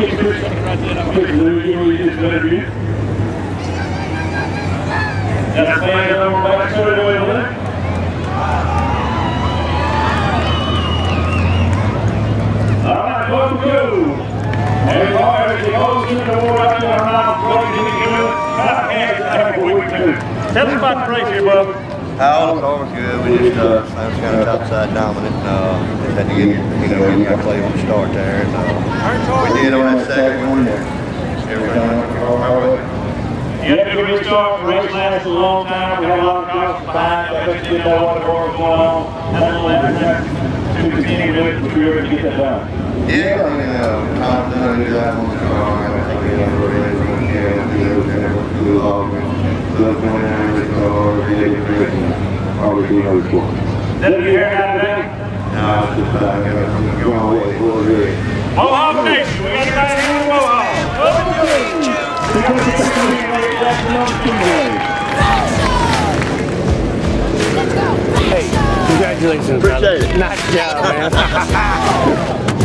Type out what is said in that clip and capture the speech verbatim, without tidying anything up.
get your picture, you just interview. That's the man over back, so they're doing it. All right, one, two. And as he goes through the war out there around, going to do it. I can't have a week two. Tell us about the race here, bub. How car was good. We just uh, I was kind of outside dominant. And, uh, just had to get you know get my play on the start there. And, uh, we did on that second one. You had to restart. The race lasted a long time. We had a lot of cars behind. I bet you didn't know what the war was going on. Had a little effort to continue with it, but we were able to get that done. Yeah, I mean, uh, Tom's done a good job on the car. I think we have a race on the camera. We have a good log. Love going down with the car. We did a great one. Always do another sport. Did you hear that today? No, it's just that I'm going away for a bit. Mohawk Nation, we got a guy here in Mohawk. Hey, congratulations, appreciate it. Nice job, man.